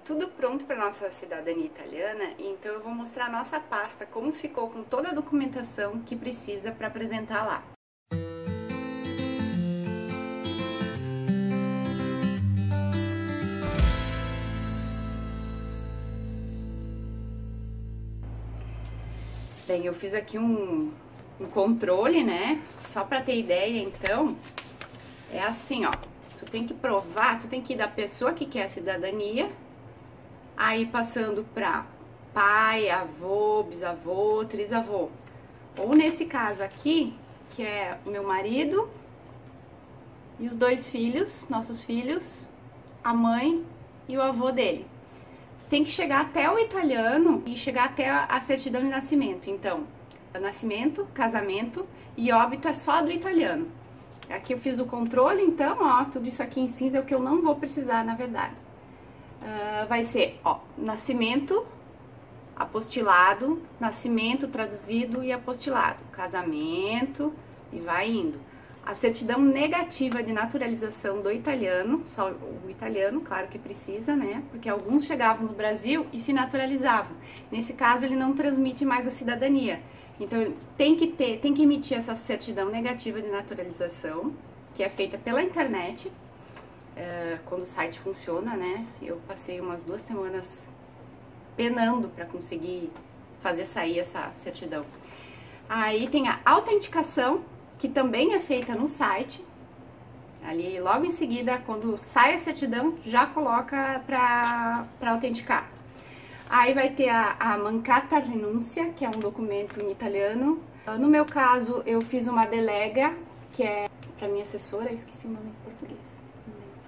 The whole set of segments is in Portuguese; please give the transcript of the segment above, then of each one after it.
tudo pronto para nossa cidadania italiana, então eu vou mostrar a nossa pasta, como ficou com toda a documentação que precisa para apresentar lá. Bem, eu fiz aqui um controle, né? Só para ter ideia, então, é assim, ó. Tu tem que provar, tu tem que ir da pessoa que quer a cidadania, aí passando para pai, avô, bisavô, trisavô. Ou nesse caso aqui, que é o meu marido e os 2 filhos, nossos filhos, a mãe e o avô dele. Tem que chegar até o italiano e chegar até a certidão de nascimento. Então, nascimento, casamento e óbito é só do italiano. Aqui eu fiz o controle, então, ó, tudo isso aqui em cinza é o que eu não vou precisar, na verdade. Vai ser, ó, nascimento, apostilado, nascimento traduzido e apostilado, casamento e vai indo. A certidão negativa de naturalização do italiano, só o italiano, claro que precisa, né? Porque alguns chegavam no Brasil e se naturalizavam. Nesse caso, ele não transmite mais a cidadania. Então, tem que emitir essa certidão negativa de naturalização, que é feita pela internet, quando o site funciona, né? Eu passei umas 2 semanas penando para conseguir fazer sair essa certidão. Aí tem a autenticação, que também é feita no site. Ali, logo em seguida, quando sai a certidão, já coloca para autenticar. Aí vai ter a mancata renúncia, que é um documento em italiano. No meu caso, eu fiz uma delega, que é para minha assessora, eu esqueci o nome em português. Não lembro.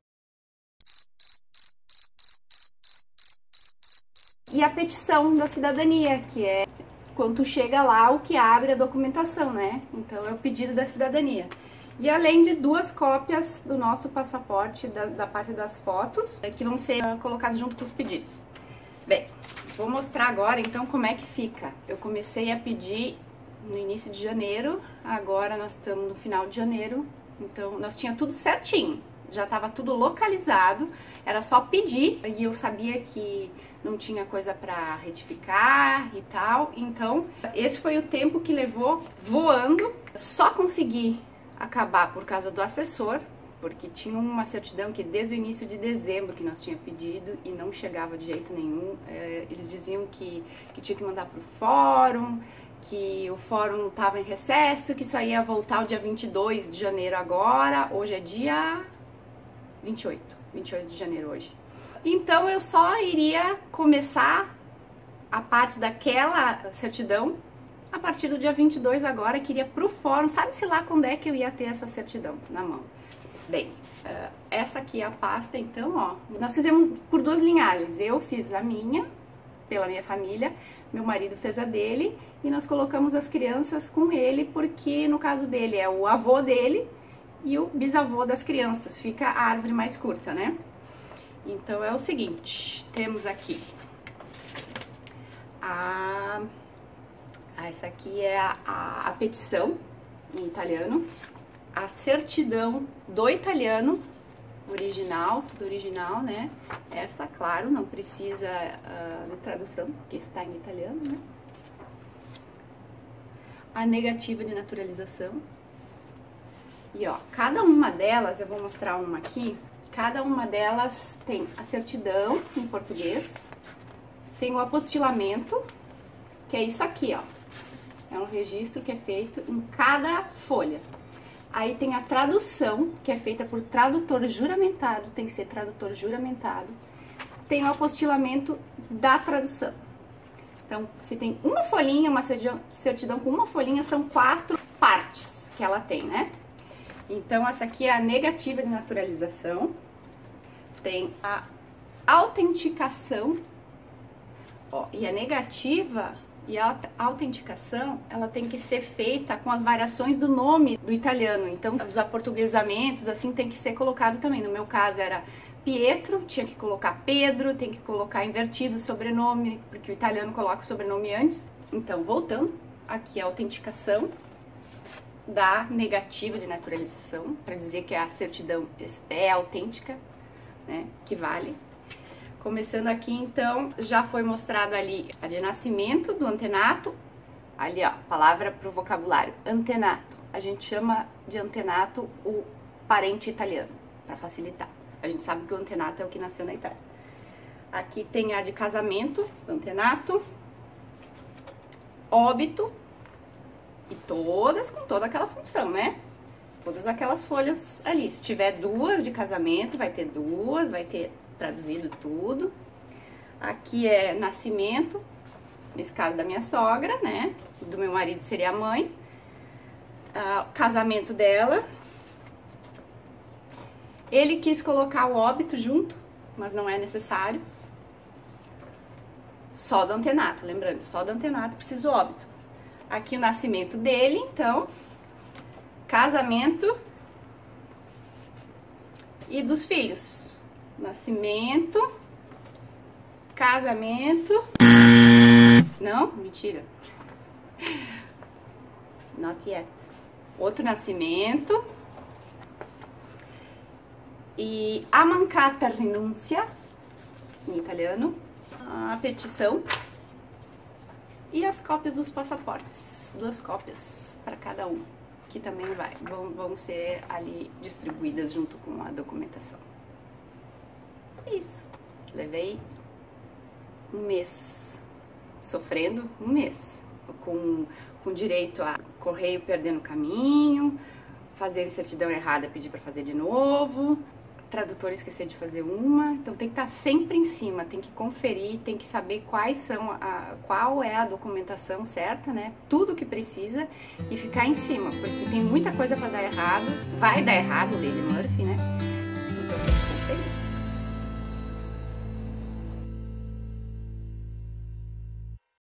E a petição da cidadania, que é quando tu chega lá, o que abre a documentação, né? Então, é o pedido da cidadania. E além de 2 cópias do nosso passaporte, da parte das fotos, que vão ser colocadas junto com os pedidos. Bem, vou mostrar agora, então, como é que fica. Eu comecei a pedir no início de janeiro, agora nós estamos no final de janeiro, então, nós tinha tudo certinho. Já estava tudo localizado, era só pedir, e eu sabia que não tinha coisa para retificar e tal, então esse foi o tempo que levou voando. Só consegui acabar por causa do assessor, porque tinha uma certidão que desde o início de dezembro que nós tinha pedido e não chegava de jeito nenhum. Eles diziam que tinha que mandar pro fórum, que o fórum estava em recesso, que só ia voltar o dia 22 de janeiro agora, hoje é dia 28 de janeiro hoje. Então eu só iria começar a parte daquela certidão a partir do dia 22 agora, que iria pro fórum, sabe-se lá quando é que eu ia ter essa certidão na mão. Bem, essa aqui é a pasta, então, ó, nós fizemos por 2 linhagens, eu fiz a minha, pela minha família, meu marido fez a dele, e nós colocamos as crianças com ele, porque no caso dele é o avô dele e o bisavô das crianças, fica a árvore mais curta, né? Então é o seguinte, temos aqui essa aqui é a petição em italiano, a certidão do italiano, original, tudo original, né? Essa, claro, não precisa de tradução, porque está em italiano, né? A negativa de naturalização. E ó, cada uma delas, eu vou mostrar uma aqui, cada uma delas tem a certidão em português, tem o apostilamento, que é isso aqui, ó. É um registro que é feito em cada folha. Aí tem a tradução, que é feita por tradutor juramentado, tem que ser tradutor juramentado. Tem o apostilamento da tradução. Então, se tem uma folhinha, uma certidão com uma folhinha, são 4 partes que ela tem, né? Então, essa aqui é a negativa de naturalização. Tem a autenticação, ó, e a negativa e a autenticação, ela tem que ser feita com as variações do nome do italiano. Então, os aportuguesamentos, assim, tem que ser colocado também. No meu caso, era Pietro, tinha que colocar Pedro, tem que colocar invertido o sobrenome, porque o italiano coloca o sobrenome antes. Então, voltando, aqui a autenticação da negativa de naturalização, para dizer que a certidão é autêntica, né, que vale. Começando aqui, então, já foi mostrado ali a de nascimento do antenato. Ali, ó, palavra pro vocabulário, antenato. A gente chama de antenato o parente italiano, para facilitar. A gente sabe que o antenato é o que nasceu na Itália. Aqui tem a de casamento do antenato, óbito, e todas com toda aquela função, né? Todas aquelas folhas ali. Se tiver duas de casamento, vai ter duas, vai ter traduzido tudo. Aqui é nascimento, nesse caso da minha sogra, né? Do meu marido seria a mãe. Casamento dela. Ele quis colocar o óbito junto, mas não é necessário. Só do antenato, lembrando, só do antenato precisa o óbito. Aqui o nascimento dele, então, casamento e dos filhos. Nascimento, casamento. Não, mentira. Not yet. Outro nascimento. E a mancata renúncia, em italiano. A petição. E as cópias dos passaportes. 2 cópias para cada um. Que também vão ser ali distribuídas junto com a documentação. É isso. Levei um mês sofrendo, um mês com direito a correio perdendo o caminho, fazer certidão errada, pedir para fazer de novo, tradutor esquecer de fazer uma. Então tem que estar sempre em cima, tem que conferir, tem que saber qual é a documentação certa, né? Tudo que precisa e ficar em cima, porque tem muita coisa para dar errado, vai dar errado, Lady Murphy, né?